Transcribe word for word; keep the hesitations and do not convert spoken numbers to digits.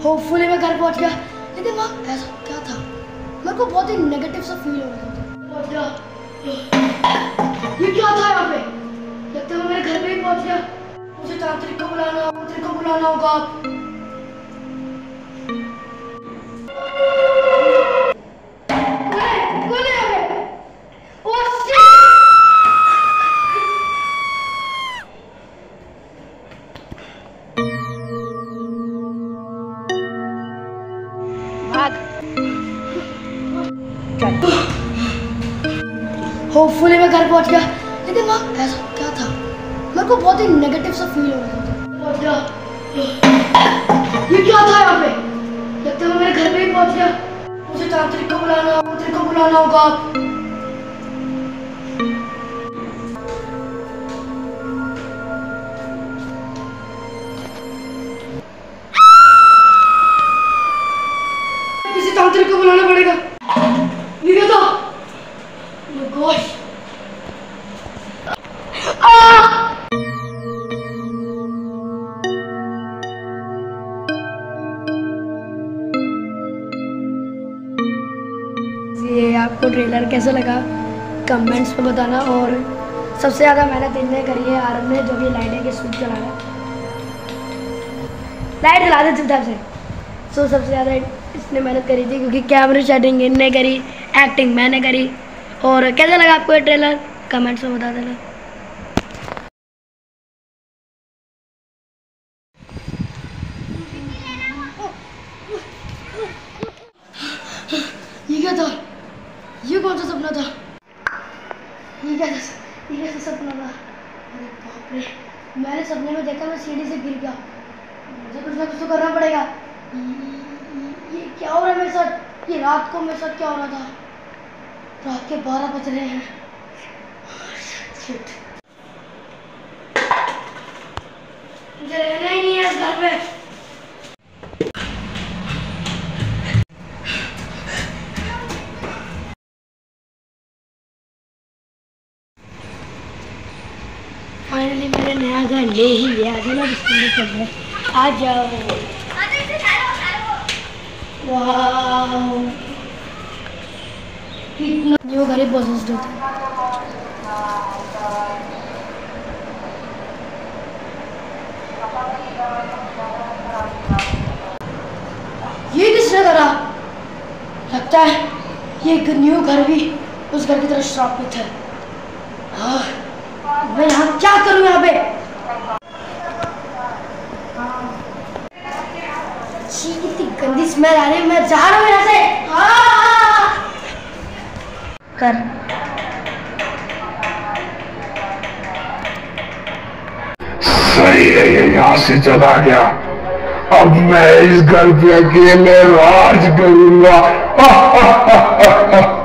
Hopefully मैं घर पहुंच गया, लेकिन वहाँ ऐसा क्या था, मेरे को बहुत ही नेगेटिव सा फील हो रहा था। पहुंच गया, ये क्या था यहाँ पे? लगता है मैं मेरे घर पे ही पहुंच गया। मुझे तांत्रिक को बुलाना तांत्रिक को बुलाना होगा। होपफुली मैं घर पहुंच गया, लेकिन वहाँ ऐसा क्या था, मेरे को बहुत ही नेगेटिव सा फील हो रहा था। पहुंच गया, ये क्या था यहाँ पे? लगता है मैं मेरे घर पे ही पहुंच गया। मुझे तांत्रिक को बुलाना तांत्रिक को बुलाना होगा। किसी तांत्रिक को बुलाना पड़ेगा। ये था गोश। ये आपको ट्रेलर कैसा लगा कमेंट्स में बताना, और सबसे ज़्यादा मेहनत इनने करी है आरव ने, जो भी लाइटें के सूट चला रहा है। लाइट जला दे चुपचाप से। सो सबसे ज़्यादा इसने मेहनत करी थी, क्योंकि कैमरे सेटिंग इनने करी, एक्टिंग मैंने करी। और कैसा लगा आपको ये ट्रेलर कमेंट्स में बता देना। ये क्या था? ये कौन सा सपना था? ये क्या था? ये कैसा सपना था? अरे बाप रे, मैंने सपने में देखा मैं सीढ़ी से गिर गया। मुझे कुछ ना कुछ तो करना पड़ेगा। ये, ये, ये क्या हो रहा है मेरे साथ? ये रात को मेरे साथ क्या हो रहा था? रात के बारह बज रहे हैं। शिट, मुझे रहना ही नहीं है इस घर पे। फाइनली मैंने नया घर ले ही लिया। चलो चल रहे, आ जाओ। वाह, जो घर ही पोसेस्ड होता है। ये किसने करा? लगता है ये न्यू घर भी उस घर की तरह श्रापित है। हाँ, मैं यहाँ क्या करूँ? यहाँ पे कितनी गंदी स्मेल आ रही है। मैं जा रहा हूँ यहाँ से। कर सही है, ये यहाँ से चला गया। अब मैं इस घर पे अकेले राज करूंगा।